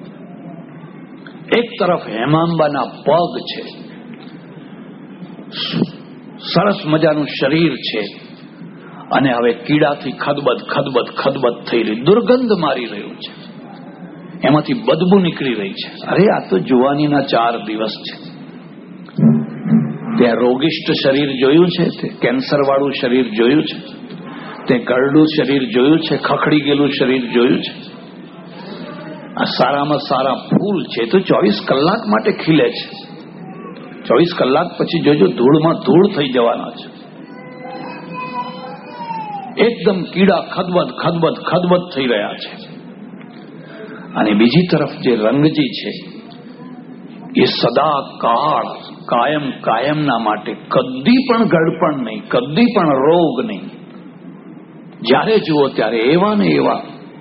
S1: એક તરફ હેમાંબાના પગ છે, સરસ મજાનું શરીર છે, અને હવે કીડાથી ખદબદ ખદબદ ખદબદ થઈ રહી, દુર્ગંધ મારી રહ્યું છે, એમાંથી બદબુ નીકળી રહી છે. અરે આ તો જુવાનીના ચાર દિવસ છે. તે રોગિષ્ટ શરીર જોયું છે, તે કેન્સર વાળું શરીર જોયું છે, તે ગરડું શરીર જોયું છે, ખખડી ગયેલું શરીર જોયું છે. આ સારામાં સારા ફૂલ છે તો ચોવીસ કલાક માટે ખીલે છે. ચોવીસ કલાક પછી જોજો ધૂળમાં ધૂળ થઈ જવાના છે. એકદમ કીડા ખદબદ ખદબદ ખદબદ થઈ રહ્યા છે. અને બીજી તરફ જે રંગજી છે એ સદા કાળ, કાયમ કાયમના માટે કદી પણ ગડપણ નહીં, કદી પણ રોગ નહીં. જ્યારે જુઓ ત્યારે એવા ને એવા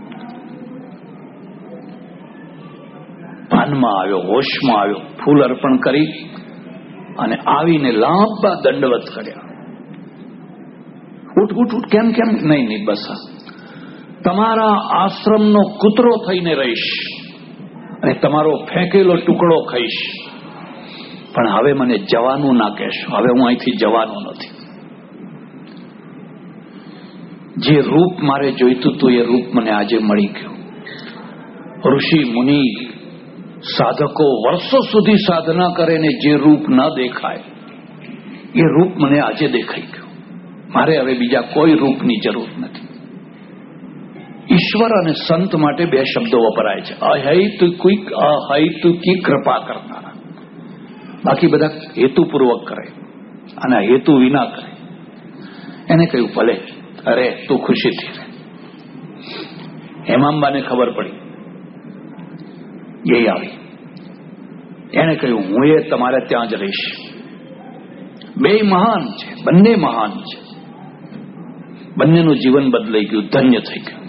S1: ભાનમાં આવ્યો, હોશમાં આવ્યો, ફૂલ અર્પણ કરી અને આવીને લાંબા દંડવત કર્યા. ઉઠ ઉઠ ઉઠ, કેમ કેમ? નહીં નહીં, બસ તમારા આશ્રમનો કૂતરો થઈને રહીશ અને તમારો ફેંકેલો ટુકડો ખાઈશ, પણ હવે મને જવાનું ના કહેશો. હવે હું અહીંથી જવાનું નથી. જે રૂપ મારે જોઈતું હતું એ રૂપ મને આજે મળી ગયું. ઋષિ મુનિ સાધકો વર્ષો સુધી સાધના કરે ને જે રૂપ ન દેખાય એ રૂપ મને આજે દેખાઈ ગયું. મારે હવે બીજા કોઈ રૂપની જરૂર નથી. ઈશ્વર અને સંત માટે બે શબ્દો વપરાય છે, અહૈતુકિક અહૈતુકી કૃપા કરનારા. બાકી બધા હેતુપૂર્વક કરે અને હેતુ વિના કરે. એને કહ્યું ભલે, અરે તું ખુશીથી રહે. હેમાંબાને ખબર પડી, એ આવી, એને કહ્યું હું એ તમારે ત્યાં જ રહીશ. બે મહાન છે, બંને મહાન છે, બંનેનું જીવન બદલાઈ ગયું, ધન્ય થઈ ગયું.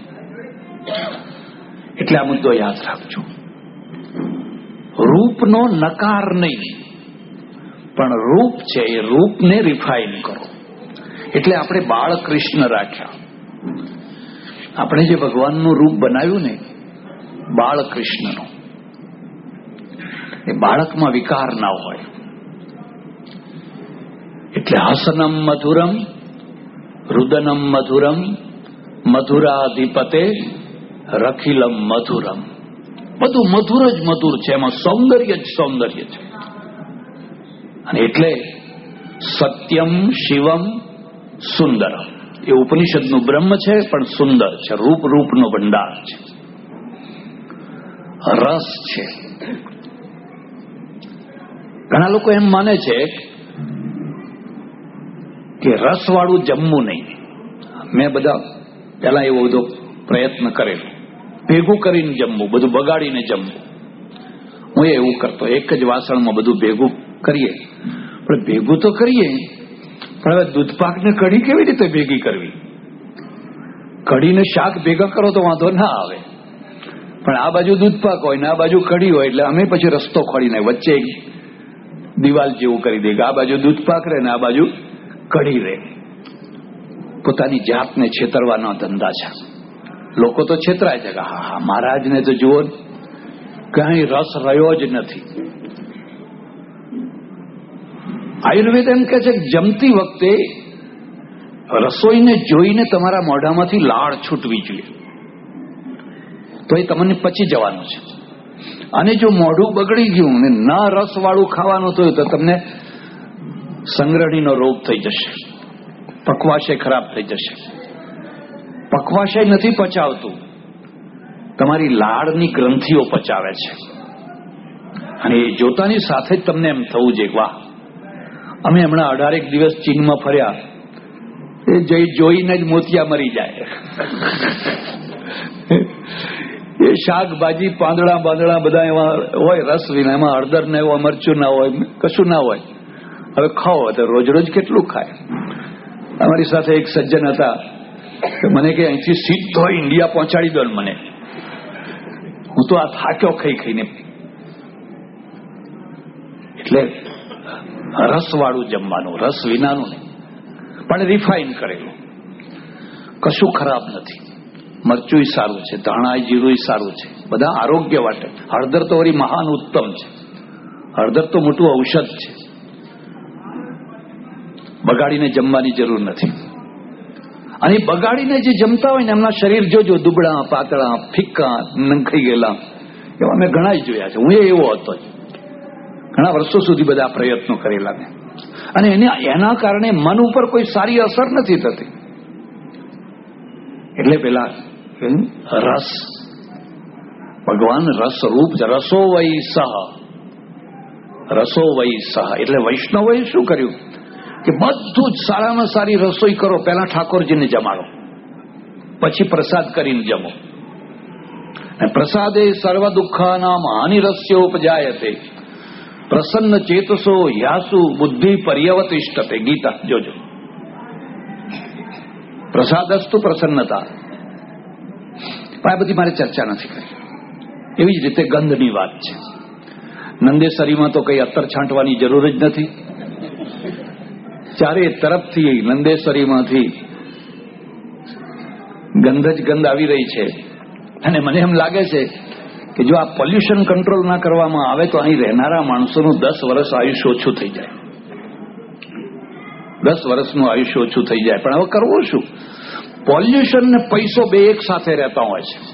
S1: એટલે આ મુદ્દો યાદ રાખજો. રૂપનો નકાર નહીં, પણ રૂપ છે એ રૂપને રિફાઇન કરો. એટલે આપણે બાળકૃષ્ણ રાખ્યા. આપણે જે ભગવાનનું રૂપ બનાવ્યું ને બાળકૃષ્ણનું, એ બાળકમાં વિકાર ના હોય. એટલે હસનમ મધુરમ રુદનમ મધુરમ મધુરાધિપતે રખિલમ મધુરમ. બધું મધુર જ મધુર છે, એમાં સૌંદર્ય જ સૌંદર્ય છે. અને એટલે સત્યમ શિવમ સુંદરમ એ ઉપનિષદનું બ્રહ્મ છે, પણ સુંદર છે. રૂપ રૂપનો ભંડાર છે, રસ છે. ઘણા લોકો એમ માને છે કે રસવાળું જમવું નહીં. મેં બધા પહેલા એવો બધો પ્રયત્ન કરેલો, ભેગું કરીને જમવું, બધું બગાડીને જમવું. હું એવું કરતો, એક જ વાસણમાં બધું ભેગું કરીએ. પણ ભેગું તો કરીએ, પણ હવે દૂધપાક ને કઢી કેવી રીતે ભેગી કરવી? કઢીને શાક ભેગા કરો તો વાંધો ના આવે, પણ આ બાજુ દૂધપાક હોય ને આ બાજુ કઢી હોય, એટલે અમે પછી રસ્તો ખોડીને વચ્ચે દિવાલ જેવું કરી દે કે આ બાજુ દૂધપાક રહે ને આ બાજુ કઢી રહે. પોતાની જાતને છેતરવાના ધંધા છે. લોકો તો છેતરાય છે કે હા હા મહારાજને તો જુઓ કઈ રસ રહ્યો જ નથી. આયુર્વેદ એમ કે છે જમતી વખતે રસોઈને જોઈને તમારા મોઢામાંથી લાળ છૂટવી જોઈએ, તો એ તમને પચી જવાનું છે. અને જો મોઢું બગડી ગયું ને ના રસ વાળું ખાવાનું થયું તો તમને સંગ્રહણીનો રોગ થઈ જશે, પકવાશય ખરાબ થઈ જશે. પકવાશય નથી પચાવતું, તમારી લાળની ગ્રંથિઓ પચાવે છે. અને એ જોતાની સાથે જ તમને એમ થવું જોઈએ વાહ, અમે હમણાં અઢારેક દિવસ ચીનમાં ફર્યા, એ જઈ જોઈને જ મોતિયા મરી જાય. એ શાકભાજી પાંદડા બાંદડા બધા એમાં હોય, રસ વિના, એમાં હળદર ને એવું મરચું ના હોય, કશું ના હોય. હવે ખાઓ તો રોજ રોજ કેટલું ખાય? અમારી સાથે એક સજ્જન હતા, મને કે અહીંથી સીધો ઇન્ડિયા પહોંચાડી દો મને, હું તો આ થાક્યો ખાઈ ખાઈને. એટલે રસ વાળું જમવાનું, રસ વિનાનું નહીં, પણ રિફાઇન કરેલું. કશું ખરાબ નથી. મરચું સારું છે, ધાણા જીરું સારું છે, બધા આરોગ્ય માટે. હળદર તો વળી મહાન ઉત્તમ છે. હળદર તો મોટું ઔષધ છે. બગાડીને જમવાની જરૂર નથી. અને બગાડીને જે જમતા હોય ને એમના શરીર જોજો, દુબળા પાતળા ફિક્કા નંખાઈ ગયેલા, એવા મેં ઘણા જ જોયા છે. હું એવો હતો, ઘણા વર્ષો સુધી બધા પ્રયત્નો કરેલા મેં. અને એને એના કારણે મન ઉપર કોઈ સારી અસર નથી થતી. એટલે પેલા રસ, ભગવાન રસ રૂપ છે. રસો વૈ સહ, રસો વૈ સહ એટલે વૈષ્ણવોએ શું કર્યું કે બધું જ સારામાં સારી રસોઈ કરો, પહેલા ઠાકોરજીને જમાડો, પછી પ્રસાદ કરીને જમો. પ્રસાદે સર્વ દુઃખાનામ હાનિ રસ્યોપજાયતે પ્રસન્ન ચેતસો યાસુ બુદ્ધિ પર્યવતિષ્ઠતે. ગીતા જોજો, પ્રસાદસ્તુ પ્રસન્નતા. આ બધી મારે ચર્ચા નથી કરી. એવી જ રીતે ગંધની વાત છે. નંદેસરીમાં તો કઈ અત્તર છાંટવાની જરૂર જ નથી. ચારે તરફથી નંદેશ્વરીમાંથી ગંધ જ ગંધ આવી રહી છે. અને મને એમ લાગે છે કે જો આ પોલ્યુશન કંટ્રોલ ના કરવામાં આવે તો અહીં રહેનારા માણસોનું દસ વર્ષ આયુષ્ય ઓછું થઈ જાય. દસ વર્ષનું આયુષ્ય ઓછું થઈ જાય. પણ હવે કરવું શું? પોલ્યુશન ને પૈસો બે એક સાથે રહેતા હોય છે.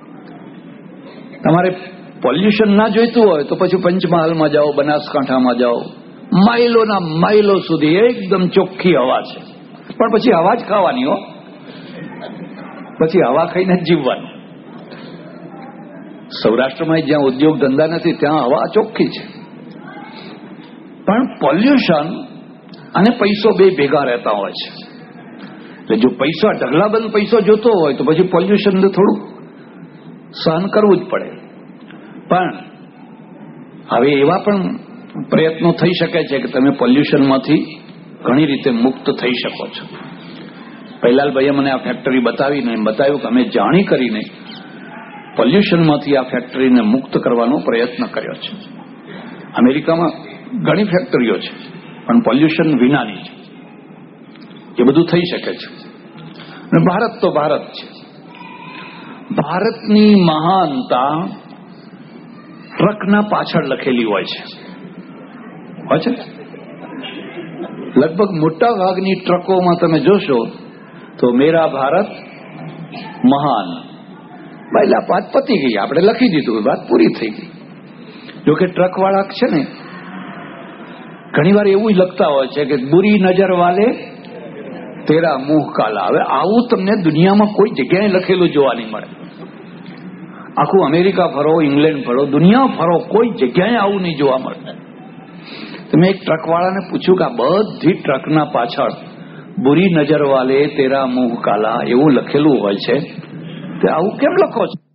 S1: તમારે પોલ્યુશન ના જોઈતું હોય તો પછી પંચમહાલમાં જાઓ, બનાસકાંઠામાં જાઓ, માઇલોના માઇલો સુધી એકદમ ચોખ્ખી હવા છે. પણ પછી હવા જ ખાવાની હો, પછી હવા ખાઈને જ જીવવાનું. સૌરાષ્ટ્રમાં જ્યાં ઉદ્યોગ ધંધા નથી ત્યાં હવા ચોખ્ખી છે, પણ પોલ્યુશન અને પૈસો બે ભેગા રહેતા હોય છે. એટલે જો પૈસા ઢગલાબંધ પૈસો જોતો હોય તો પછી પોલ્યુશન થોડું સહન કરવું જ પડે. પણ હવે એવા પણ પ્રયત્નો થઈ શકે છે કે તમે પોલ્યુશનમાંથી ઘણી રીતે મુક્ત થઈ શકો છો. પૈલાલભાઈએ મને આ ફેક્ટરી બતાવીને બતાવ્યું કે અમે જાણી કરીને પોલ્યુશનમાંથી આ ફેક્ટરીને મુક્ત કરવાનો પ્રયત્ન કર્યો છે. અમેરિકામાં ઘણી ફેક્ટરીઓ છે પણ પોલ્યુશન વિનાની છે. એ બધું થઈ શકે છે. અને ભારત તો ભારત છે. ભારતની મહાનતા ટ્રકના પાછળ લખેલી હોય છે હોય છે લગભગ મોટા ભાગની ટ્રકોમાં તમે જોશો તો મેરા ભારત મહાન. ભાઈ આ વાત પતી ગઈ, આપણે લખી દીધું, વાત પૂરી થઈ ગઈ. જોકે ટ્રક વાળા છે ને ઘણી વાર એવું જ લખતા હોય છે કે બુરી નજર વાલે તેરા મુંહ કાલા. હવે આવું તમને દુનિયામાં કોઈ જગ્યાએ લખેલું જોવા નહીં મળે. આખું અમેરિકા ફરો, ઇંગ્લેન્ડ ફરો, દુનિયા ફરો, કોઈ જગ્યાએ આવું નહીં જોવા મળે. તમે એક ટ્રક વાળાને પૂછ્યું કે આ બધી ટ્રકના પાછળ બુરી નજર વાલે તેરા મુંહ કાલા એવું લખેલું હોય છે, તે આવું કેમ લખો છો?